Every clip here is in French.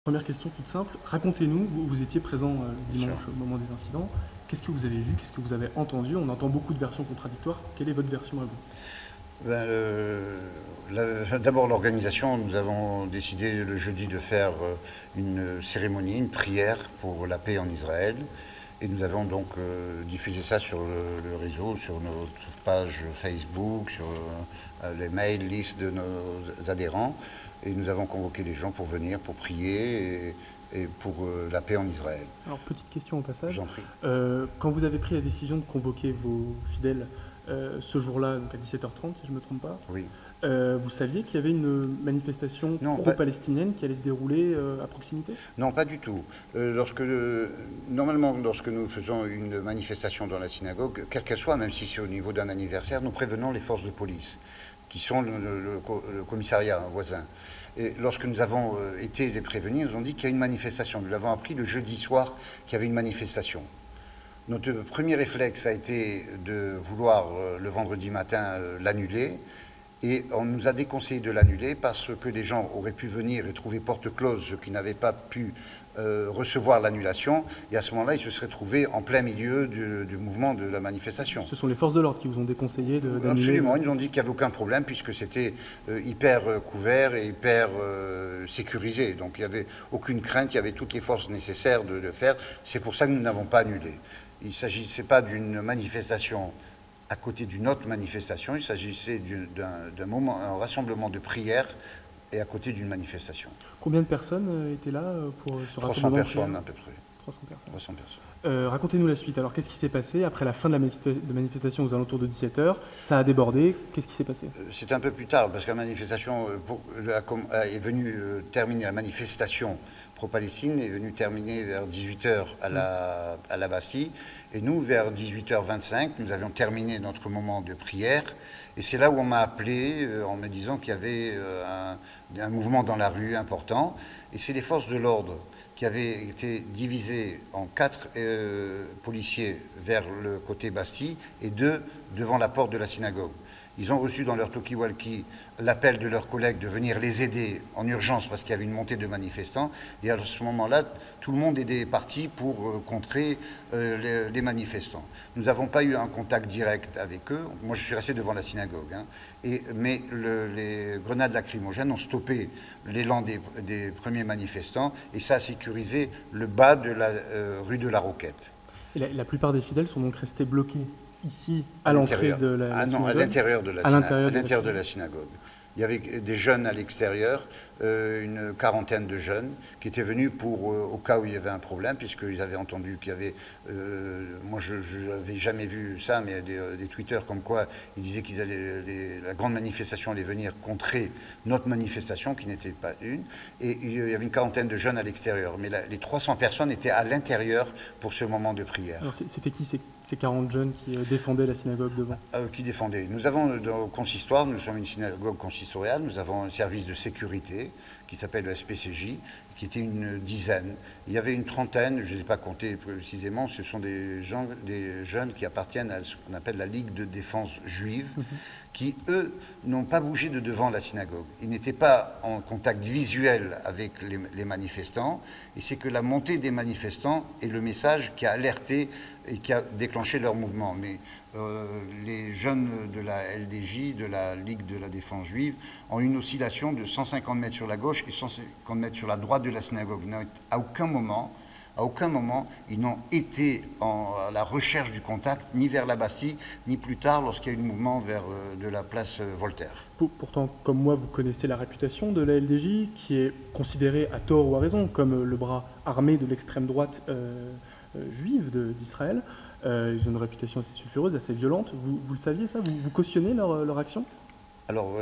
Première question toute simple, racontez-nous, vous étiez présent dimanche Sûr. au moment des incidents, qu'est-ce que vous avez vu, qu'est-ce que vous avez entendu? On entend beaucoup de versions contradictoires, quelle est votre version à vous? Ben, D'abord l'organisation, nous avons décidé le jeudi de faire une cérémonie, une prière pour la paix en Israël. Et nous avons donc diffusé ça sur le réseau, sur notre page Facebook, sur les mails, listes de nos adhérents. Et nous avons convoqué les gens pour venir, pour prier et pour la paix en Israël. Alors petite question au Je passage, vous en prie. quand vous avez pris la décision de convoquer vos fidèles ce jour-là, donc à 17h30 si je ne me trompe pas, Oui. vous saviez qu'il y avait une manifestation Non, pro-palestinienne qui allait se dérouler à proximité? Non, pas du tout. Normalement, lorsque nous faisons une manifestation dans la synagogue, quelle qu'elle soit, même si c'est au niveau d'un anniversaire, nous prévenons les forces de police, qui sont le commissariat voisin. Et lorsque nous avons été les prévenir, ils ont dit qu'il y a une manifestation. Nous l'avons appris le jeudi soir qu'il y avait une manifestation. Notre premier réflexe a été de vouloir le vendredi matin l'annuler. Et on nous a déconseillé de l'annuler parce que les gens auraient pu venir et trouver porte close ceux qui n'avaient pas pu recevoir l'annulation. Et à ce moment-là, ils se seraient trouvés en plein milieu du mouvement de la manifestation. Ce sont les forces de l'ordre qui vous ont déconseillé d'annuler? Absolument, ils nous ont dit qu'il n'y avait aucun problème puisque c'était hyper couvert et hyper sécurisé. Donc il n'y avait aucune crainte, il y avait toutes les forces nécessaires de le faire. C'est pour ça que nous n'avons pas annulé. Il ne s'agissait pas d'une manifestation à côté d'une autre manifestation, il s'agissait un rassemblement de prières et à côté d'une manifestation. Combien de personnes étaient là pour ce 300 rassemblement? personnes à peu près. 300 personnes. 300 personnes. Racontez-nous la suite. Alors, qu'est-ce qui s'est passé après la fin de la manifestation aux alentours de 17h? Ça a débordé. Qu'est-ce qui s'est passé? C'est un peu plus tard, parce que la manifestation est venue terminer, la manifestation pro-Palestine est venue terminer vers 18h à la Bastille. Et nous, vers 18h25, nous avions terminé notre moment de prière. Et c'est là où on m'a appelé en me disant qu'il y avait un mouvement dans la rue important. Et c'est les forces de l'ordre qui avaient été divisées en 4 policiers vers le côté Bastille et 2 devant la porte de la synagogue. Ils ont reçu dans leur talkie-walkie l'appel de leurs collègues de venir les aider en urgence parce qu'il y avait une montée de manifestants. Et à ce moment-là, tout le monde est parti pour contrer les manifestants. Nous n'avons pas eu un contact direct avec eux. Moi, je suis resté devant la synagogue. Mais les grenades lacrymogènes ont stoppé l'élan des premiers manifestants et ça a sécurisé le bas de la rue de la Roquette. Et la plupart des fidèles sont donc restés bloqués ici, à l'entrée de la synagogue? Non, à l'intérieur de la synagogue. Il y avait des jeunes à l'extérieur, une quarantaine de jeunes qui étaient venus au cas où il y avait un problème, puisqu'ils avaient entendu qu'il y avait, moi je n'avais jamais vu ça, mais des tweeters comme quoi ils disaient la grande manifestation allait venir contrer notre manifestation, qui n'était pas une, et il y avait une quarantaine de jeunes à l'extérieur, mais les 300 personnes étaient à l'intérieur pour ce moment de prière. Alors c'était qui ces 40 jeunes qui défendaient la synagogue devant? Qui défendaient. Nous avons au consistoire, nous sommes une synagogue consistoriale, nous avons un service de sécurité qui s'appelle le SPCJ, qui était une dizaine. Il y avait une trentaine, je ne les ai pas comptés précisément, ce sont des jeunes qui appartiennent à ce qu'on appelle la Ligue de défense juive, qui, eux, n'ont pas bougé de devant la synagogue. Ils n'étaient pas en contact visuel avec les manifestants, et c'est que la montée des manifestants est le message qui a alerté et qui a déclenché leur mouvement. Mais les jeunes de la LDJ, de la Ligue de la défense juive, ont une oscillation de 150 mètres sur la gauche et 150 mètres sur la droite de la synagogue. À aucun moment, ils n'ont été à la recherche du contact, ni vers la Bastille, ni plus tard lorsqu'il y a eu le mouvement de la place Voltaire. Pourtant, comme moi, vous connaissez la réputation de la LDJ, qui est considérée à tort ou à raison comme le bras armé de l'extrême droite juive d'Israël. Ils ont une réputation assez sulfureuse, assez violente. Vous le saviez ça? Vous cautionnez leur action? Alors,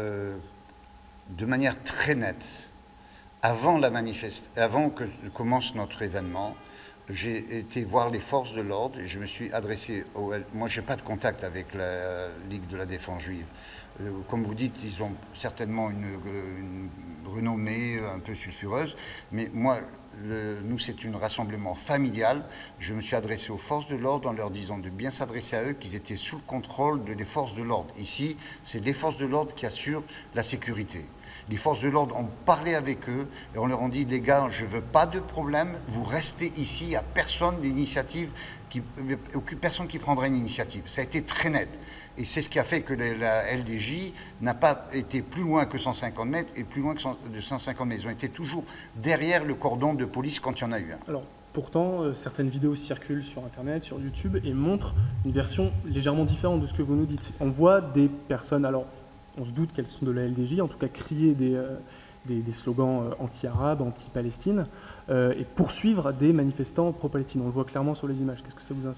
de manière très nette, avant que commence notre événement, j'ai été voir les forces de l'ordre et je me suis adressé moi, je n'ai pas de contact avec la Ligue de la défense juive. Comme vous dites, ils ont certainement une renommée un peu sulfureuse, mais moi, nous, c'est un rassemblement familial. Je me suis adressé aux forces de l'ordre en leur disant de bien s'adresser à eux, qu'ils étaient sous le contrôle des forces de l'ordre. Ici, c'est les forces de l'ordre qui assurent la sécurité. Les forces de l'ordre ont parlé avec eux et on leur a dit, les gars, je ne veux pas de problème, vous restez ici, il n'y a personne d'initiative, personne qui prendra une initiative. Ça a été très net. Et c'est ce qui a fait que la LDJ n'a pas été plus loin que 150 mètres et plus loin que 150 mètres. Ils ont été toujours derrière le cordon de police quand il y en a eu un. Alors, pourtant, certaines vidéos circulent sur Internet, sur YouTube, et montrent une version légèrement différente de ce que vous nous dites. On voit des personnes, alors on se doute qu'elles sont de la LDJ, en tout cas crier des slogans anti-arabes, anti-Palestine, et poursuivre des manifestants pro-Palestine. On le voit clairement sur les images. Qu'est-ce que ça vous inspire ?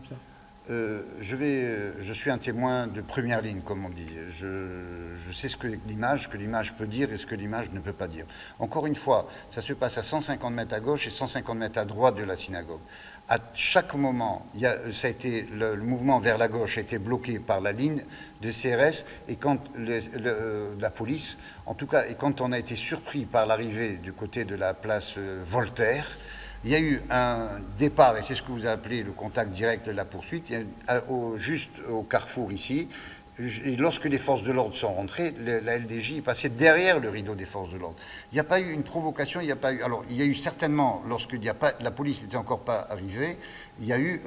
Je suis un témoin de première ligne, comme on dit. Je sais ce que l'image peut dire et ce que l'image ne peut pas dire. Encore une fois, ça se passe à 150 mètres à gauche et 150 mètres à droite de la synagogue. À chaque moment, le mouvement vers la gauche a été bloqué par la ligne de CRS et quand la police, en tout cas, et quand on a été surpris par l'arrivée du côté de la place Voltaire, il y a eu un départ, et c'est ce que vous appelez le contact direct de la poursuite, juste au carrefour ici. Et lorsque les forces de l'ordre sont rentrées, la LDJ est passée derrière le rideau des forces de l'ordre. Il n'y a pas eu une provocation, il n'y a pas eu... Alors, il y a eu certainement, lorsque la police n'était encore pas arrivée, il y a eu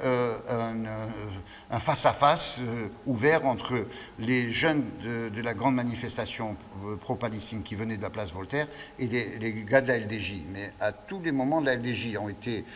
un face-à-face ouvert entre les jeunes de la grande manifestation pro-Palestine qui venaient de la place Voltaire et les gars de la LDJ. Mais à tous les moments, la LDJ ont été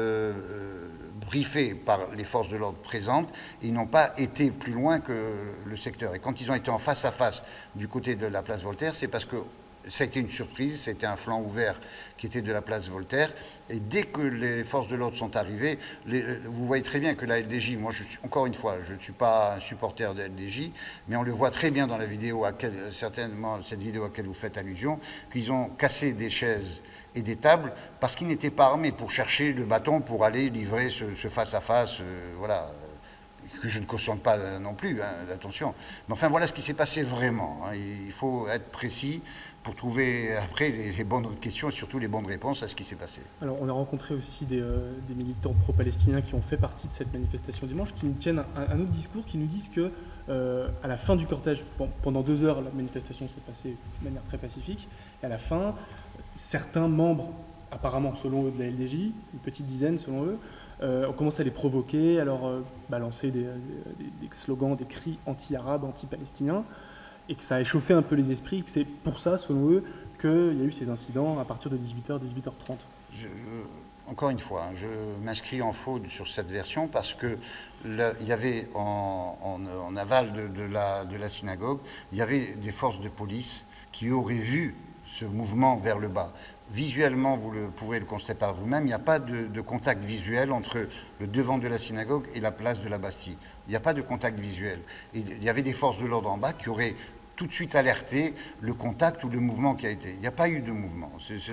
briefés par les forces de l'ordre présentes et ils n'ont pas été plus loin que le secteur. Et quand ils ont été en face-à-face du côté de la place Voltaire, c'est parce que ça a été une surprise, c'était un flanc ouvert qui était de la place Voltaire. Et dès que les forces de l'ordre sont arrivées, vous voyez très bien que la LDJ, moi encore une fois, je ne suis pas un supporter de la LDJ, mais on le voit très bien dans la vidéo, certainement cette vidéo à laquelle vous faites allusion, qu'ils ont cassé des chaises et des tables parce qu'ils n'étaient pas armés pour chercher le bâton pour aller livrer ce face-à-face, voilà, que je ne cautionne pas non plus, hein, attention. Mais enfin, voilà ce qui s'est passé vraiment. Hein. Il faut être précis pour trouver après les bonnes questions et surtout les bonnes réponses à ce qui s'est passé. Alors, on a rencontré aussi des militants pro-palestiniens qui ont fait partie de cette manifestation dimanche, qui nous tiennent un autre discours, qui nous disent que à la fin du cortège, pendant 2 heures, la manifestation s'est passée de manière très pacifique, et à la fin, certains membres, apparemment selon eux de la LDJ, une petite dizaine selon eux, ont commencé à les provoquer, à leur balancer des slogans, des cris anti-arabes, anti-palestiniens, et que ça a échauffé un peu les esprits, que c'est pour ça, selon eux, qu'il y a eu ces incidents à partir de 18h, 18h30. Encore une fois, je m'inscris en faux sur cette version parce que il y avait en aval de la synagogue, il y avait des forces de police qui auraient vu ce mouvement vers le bas. Visuellement, vous pourrez le constater par vous-même, il n'y a pas de contact visuel entre le devant de la synagogue et la place de la Bastille. Il n'y a pas de contact visuel. Et il y avait des forces de l'ordre en bas qui auraient tout de suite alerté le contact ou le mouvement qui a été. Il n'y a pas eu de mouvement.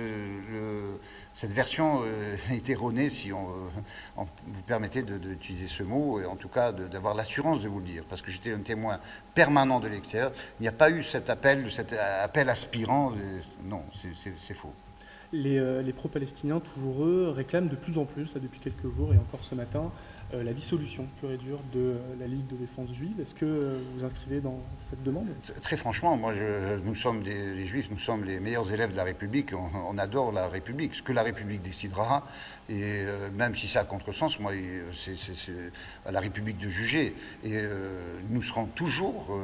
Cette version est erronée, si vous permettez d'utiliser ce mot, et en tout cas d'avoir l'assurance de vous le dire, parce que j'étais un témoin permanent de l'extérieur. Il n'y a pas eu cet appel aspirant. Non, c'est faux. Les pro-palestiniens, toujours eux, réclament de plus en plus, là, depuis quelques jours et encore ce matin, la dissolution pure et dure de la Ligue de défense juive. Est-ce que vous vous inscrivez dans cette demande ? Très franchement, moi, nous sommes les Juifs, nous sommes les meilleurs élèves de la République. On adore la République. Ce que la République décidera, et même si c'est à contresens, moi, c'est à la République de juger. Et nous serons toujours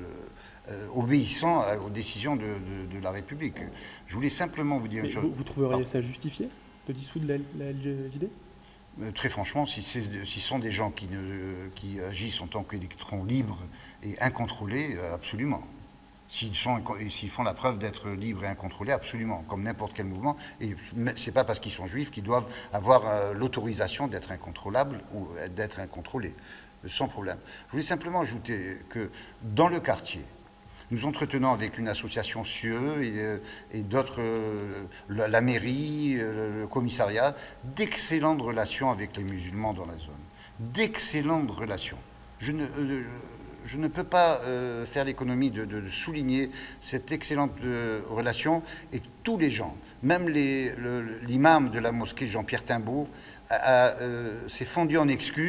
obéissants aux décisions de la République. Je voulais simplement vous dire une chose. Vous trouveriez ça justifié de dissoudre la LGJD ? Très franchement, si ce sont des gens qui agissent en tant qu'électrons libres et incontrôlés, absolument. S'ils font la preuve d'être libres et incontrôlés, absolument, comme n'importe quel mouvement. Et ce n'est pas parce qu'ils sont juifs qu'ils doivent avoir l'autorisation d'être incontrôlables ou d'être incontrôlés, sans problème. Je voulais simplement ajouter que dans le quartier, nous entretenons avec une association CIE et d'autres, la mairie, le commissariat, d'excellentes relations avec les musulmans dans la zone. D'excellentes relations. Je ne peux pas faire l'économie de souligner cette excellente relation, et tous les gens, même l'imam de la mosquée Jean-Pierre Timbaud, s'est fendu en excuses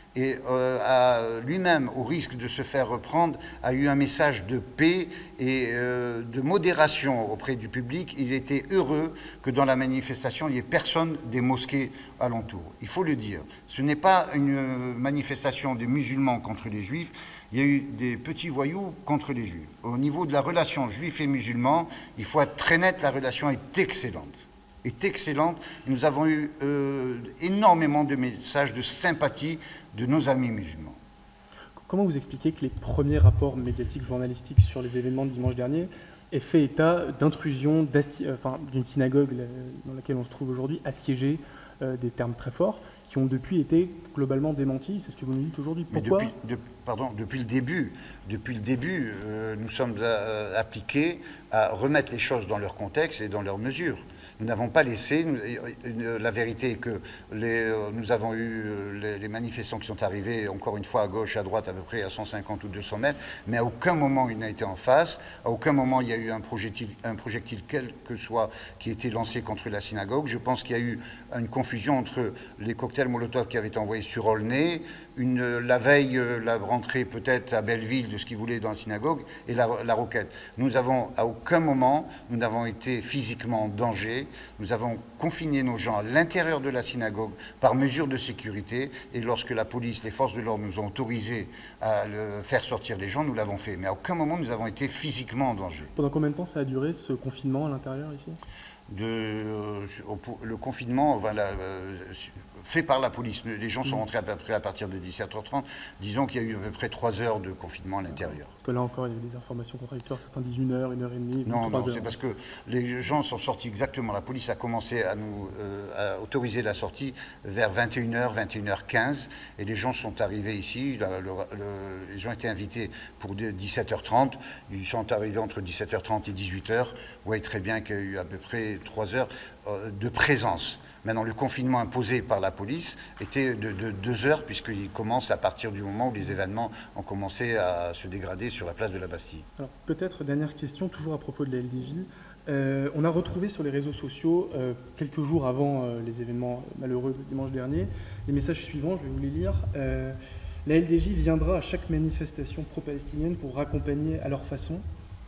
et lui-même, au risque de se faire reprendre, a eu un message de paix et de modération auprès du public. Il était heureux que dans la manifestation, il n'y ait personne des mosquées alentour. Il faut le dire, ce n'est pas une manifestation des musulmans contre les juifs, il y a eu des petits voyous contre les juifs. Au niveau de la relation juif et musulman, il faut être très net, la relation est excellente. Est excellente. Et nous avons eu énormément de messages de sympathie de nos amis musulmans. Comment vous expliquez que les premiers rapports médiatiques journalistiques sur les événements de dimanche dernier aient fait état d'intrusion d'une synagogue dans laquelle on se trouve aujourd'hui, assiégée, des termes très forts, qui ont depuis été globalement démentis? C'est ce que vous nous dites aujourd'hui. Pourquoi? Depuis le début, nous sommes appliqués à remettre les choses dans leur contexte et dans leurs mesures. Nous n'avons pas laissé, la vérité est que nous avons eu les manifestants qui sont arrivés, encore une fois à gauche, à droite, à peu près à 150 ou 200 mètres, mais à aucun moment il n'a été en face, à aucun moment il y a eu un projectile quel que soit qui a été lancé contre la synagogue. Je pense qu'il y a eu une confusion entre les cocktails Molotov qui avaient été envoyés sur Aulnay, la veille, la rentrée peut-être à Belleville de ce qu'ils voulaient dans la synagogue, et la roquette. Nous avons, à aucun moment, nous n'avons été physiquement en danger. Nous avons confiné nos gens à l'intérieur de la synagogue par mesure de sécurité, et lorsque la police, les forces de l'ordre nous ont autorisé à faire sortir les gens, nous l'avons fait. Mais à aucun moment nous avons été physiquement en danger. Pendant combien de temps ça a duré, ce confinement à l'intérieur ici? Le confinement fait par la police. Les gens sont rentrés à peu près à partir de 17h30. Disons qu'il y a eu à peu près 3 heures de confinement à l'intérieur. Parce que là encore, il y a des informations contradictoires. Certains disent 1 heure, 1h30, 3 heures. Non, c'est parce que les gens sont sortis exactement. La police a commencé à nous autoriser la sortie vers 21h, 21h15. Et les gens sont arrivés ici. Les gens étaient invités pour 17h30. Ils sont arrivés entre 17h30 et 18h. Vous voyez très bien qu'il y a eu à peu près 3 heures de présence. Maintenant, le confinement imposé par la police était de 2 heures, puisqu'il commence à partir du moment où les événements ont commencé à se dégrader sur la place de la Bastille. Alors, peut-être, dernière question, toujours à propos de la LDJ. On a retrouvé sur les réseaux sociaux, quelques jours avant les événements malheureux de dimanche dernier, les messages suivants, je vais vous les lire. La LDJ viendra à chaque manifestation pro-palestinienne pour raccompagner à leur façon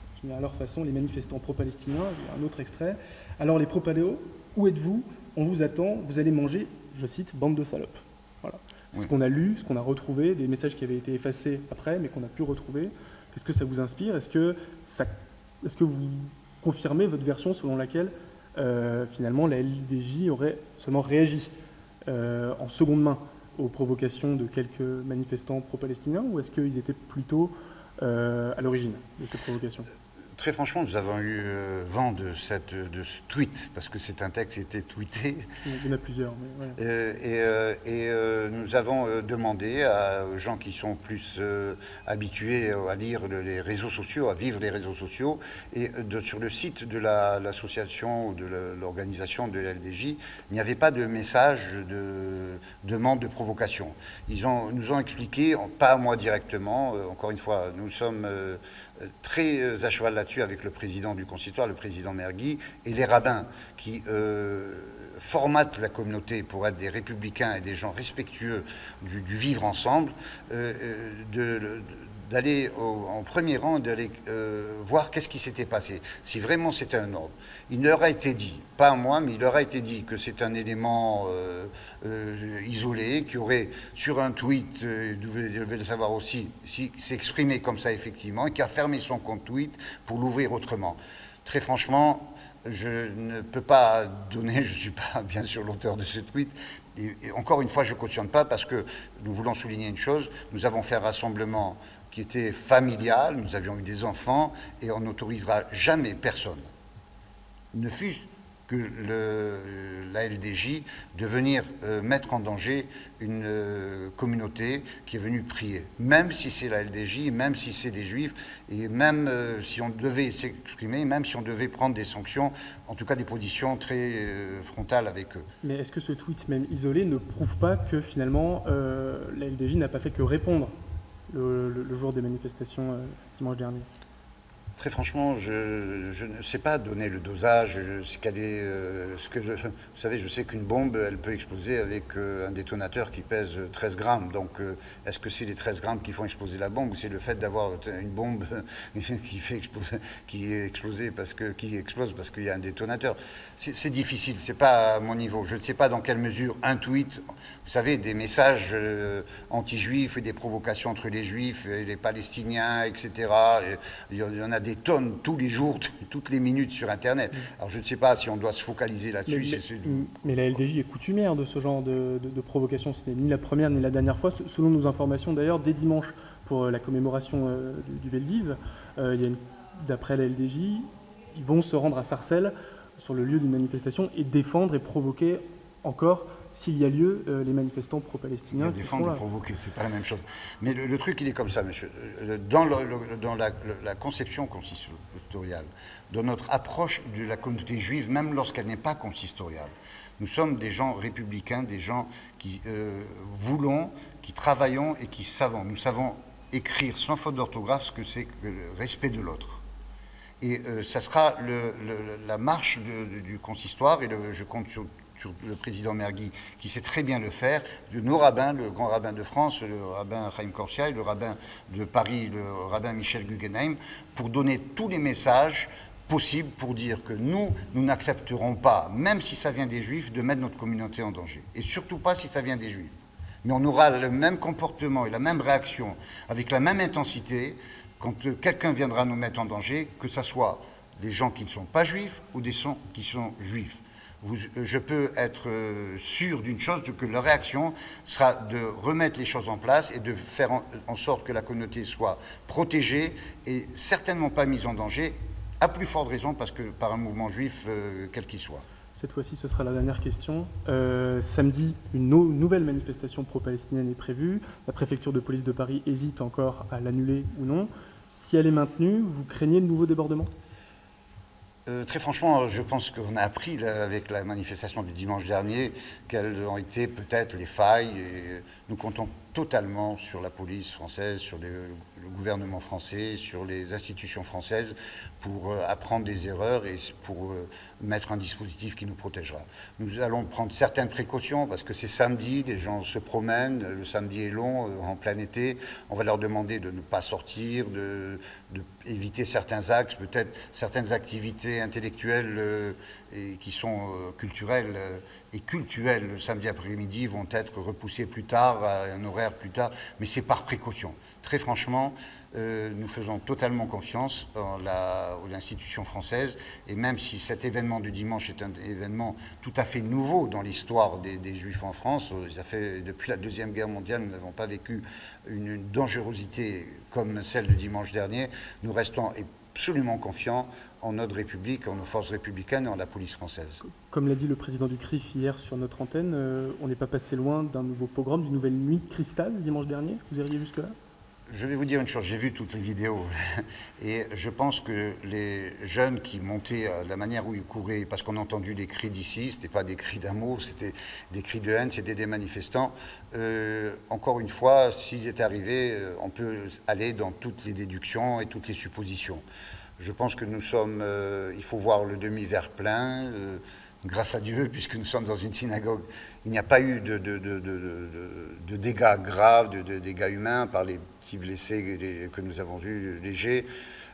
les manifestants pro-palestiniens. Il y a un autre extrait. Alors les pro-paléos, où êtes-vous? On vous attend, vous allez manger, je cite, bande de salopes. Voilà. Oui. Ce qu'on a lu, ce qu'on a retrouvé, des messages qui avaient été effacés après, mais qu'on a pu retrouver. Qu'est-ce que ça vous inspire? Est-ce que vous confirmez votre version selon laquelle, finalement, la LDJ aurait seulement réagi en seconde main aux provocations de quelques manifestants pro-palestiniens, ou est-ce qu'ils étaient plutôt à l'origine de ces provocations? Très franchement, nous avons eu vent de ce tweet, parce que c'est un texte qui a été tweeté. Il y en a plusieurs. Mais ouais. Nous avons demandé aux gens qui sont plus habitués à lire les réseaux sociaux, à vivre les réseaux sociaux, et sur le site de l'association ou de l'organisation de la LDJ, il n'y avait pas de message de demande de provocation. Ils nous ont expliqué, pas à moi directement, encore une fois, nous sommes très à cheval là-dessus avec le président du consistoire, le président Mergui, et les rabbins qui formatent la communauté pour être des républicains et des gens respectueux du vivre ensemble, d'aller en premier rang, d'aller voir qu'est-ce qui s'était passé, si vraiment c'était un ordre. Il leur a été dit, pas à moi, mais il leur a été dit que c'est un élément isolé, qui aurait, sur un tweet, je devais le savoir aussi, s'exprimer comme ça effectivement, et qui a fermé son compte tweet pour l'ouvrir autrement. Très franchement, je ne peux pas donner, je ne suis pas bien sûr l'auteur de ce tweet, et encore une fois, je ne cautionne pas, parce que nous voulons souligner une chose, nous avons fait un rassemblement qui était familial, nous avions eu des enfants, et on n'autorisera jamais personne, ne fût-ce que la LDJ, de venir mettre en danger une communauté qui est venue prier. Même si c'est la LDJ, même si c'est des juifs, et même si on devait s'exprimer, même si on devait prendre des sanctions, en tout cas des positions très frontales avec eux. Mais est-ce que ce tweet, même isolé, ne prouve pas que finalement la LDJ n'a pas fait que répondre le jour des manifestations dimanche dernier? Très franchement, je ne sais pas donner le dosage. Vous savez, je sais qu'une bombe, elle peut exploser avec un détonateur qui pèse 13 grammes. Donc, est-ce que c'est les 13 grammes qui font exploser la bombe ou c'est le fait d'avoir une bombe qui explose parce qu'il y a un détonateur? C'est difficile, c'est pas à mon niveau. Je ne sais pas dans quelle mesure un tweet, vous savez, des messages anti-juifs et des provocations entre les juifs et les palestiniens, etc. Il y en a des tonnes tous les jours, toutes les minutes sur Internet. Alors je ne sais pas si on doit se focaliser là-dessus. Mais la LDJ est coutumière de ce genre de provocation. Ce n'est ni la première ni la dernière fois. Selon nos informations d'ailleurs, dès dimanche, pour la commémoration du Veldiv, d'après la LDJ, ils vont se rendre à Sarcelles, sur le lieu d'une manifestation, et défendre et provoquer encore, s'il y a lieu, les manifestants pro-palestiniens. Défendre et provoquer, c'est pas la même chose. Mais le truc, il est comme ça, monsieur. Dans la conception consistoriale, dans notre approche de la communauté juive, même lorsqu'elle n'est pas consistoriale, nous sommes des gens républicains, des gens qui voulons, qui travaillons et qui savons. Nous savons écrire sans faute d'orthographe ce que c'est que le respect de l'autre. Et ça sera la marche du consistoire, et je compte sur le président Mergui, qui sait très bien le faire, de nos rabbins, le grand rabbin de France, le rabbin Chaim Korsia, le rabbin de Paris, le rabbin Michel Guggenheim, pour donner tous les messages possibles pour dire que nous n'accepterons pas, même si ça vient des Juifs, de mettre notre communauté en danger. Et surtout pas si ça vient des Juifs. Mais on aura le même comportement et la même réaction, avec la même intensité, quand quelqu'un viendra nous mettre en danger, que ce soit des gens qui ne sont pas juifs ou des gens qui sont juifs. Je peux être sûr d'une chose, que la réaction sera de remettre les choses en place et de faire en sorte que la communauté soit protégée et certainement pas mise en danger, à plus forte raison par un mouvement juif, quel qu'il soit. Cette fois-ci, ce sera la dernière question. Samedi, une nouvelle manifestation pro-palestinienne est prévue. La préfecture de police de Paris hésite encore à l'annuler ou non. Si elle est maintenue, vous craignez de nouveaux débordements ? Très franchement, je pense qu'on a appris là, avec la manifestation du dimanche dernier quelles ont été peut-être les failles. Et nous comptons totalement sur la police française, sur le gouvernement français, sur les institutions françaises pour apprendre des erreurs et pour mettre un dispositif qui nous protégera. Nous allons prendre certaines précautions parce que c'est samedi, les gens se promènent, le samedi est long, en plein été. On va leur demander de ne pas sortir, d'éviter certains axes, peut-être certaines activités intellectuelles et qui sont culturelles et cultuelles le samedi après-midi vont être repoussées plus tard, à un horaire plus tard, mais c'est par précaution. Très franchement, nous faisons totalement confiance en l'institution française, et même si cet événement du dimanche est un événement tout à fait nouveau dans l'histoire des Juifs en France, ça fait, depuis la Deuxième Guerre mondiale, nous n'avons pas vécu une dangerosité comme celle du dimanche dernier, nous restons absolument confiants en notre République, en nos forces républicaines et en la police française. Comme l'a dit le président du CRIF hier sur notre antenne, on n'est pas passé loin d'un nouveau pogrom, d'une nouvelle nuit de cristal dimanche dernier. Vous iriez jusque-là ? Je vais vous dire une chose, j'ai vu toutes les vidéos et je pense que les jeunes qui montaient de la manière où ils couraient, parce qu'on a entendu des cris d'ici, ce n'était pas des cris d'amour, c'était des cris de haine, c'était des manifestants. Encore une fois, s'ils étaient arrivés, on peut aller dans toutes les déductions et toutes les suppositions. Je pense que nous sommes, il faut voir le demi-verre plein, grâce à Dieu, puisque nous sommes dans une synagogue. Il n'y a pas eu de dégâts graves, de dégâts humains, par les petits blessés que nous avons vus légers.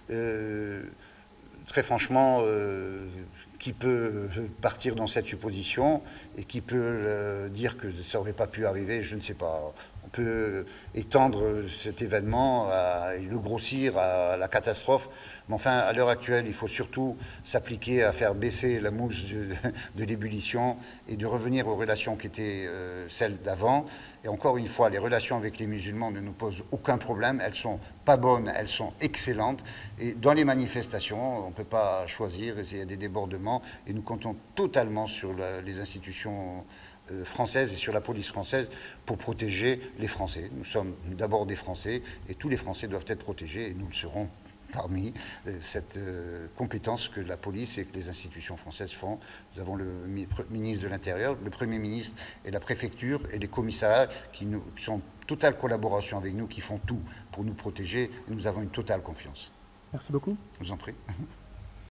Très franchement, qui peut partir dans cette supposition et qui peut dire que ça n'aurait pas pu arriver, je ne sais pas. On peut étendre cet événement et le grossir à la catastrophe. Mais enfin, à l'heure actuelle, il faut surtout s'appliquer à faire baisser la mousse de l'ébullition et de revenir aux relations qui étaient celles d'avant. Et encore une fois, les relations avec les musulmans ne nous posent aucun problème. Elles sont pas bonnes, elles sont excellentes. Et dans les manifestations, on ne peut pas choisir, il y a des débordements. Et nous comptons totalement sur les institutions françaises et sur la police française pour protéger les Français. Nous sommes d'abord des Français et tous les Français doivent être protégés et nous le serons parmi cette compétence que la police et que les institutions françaises font. Nous avons le ministre de l'Intérieur, le Premier ministre et la préfecture et les commissariats qui sont en totale collaboration avec nous, qui font tout pour nous protéger et nous avons une totale confiance. Merci beaucoup. Je vous en prie.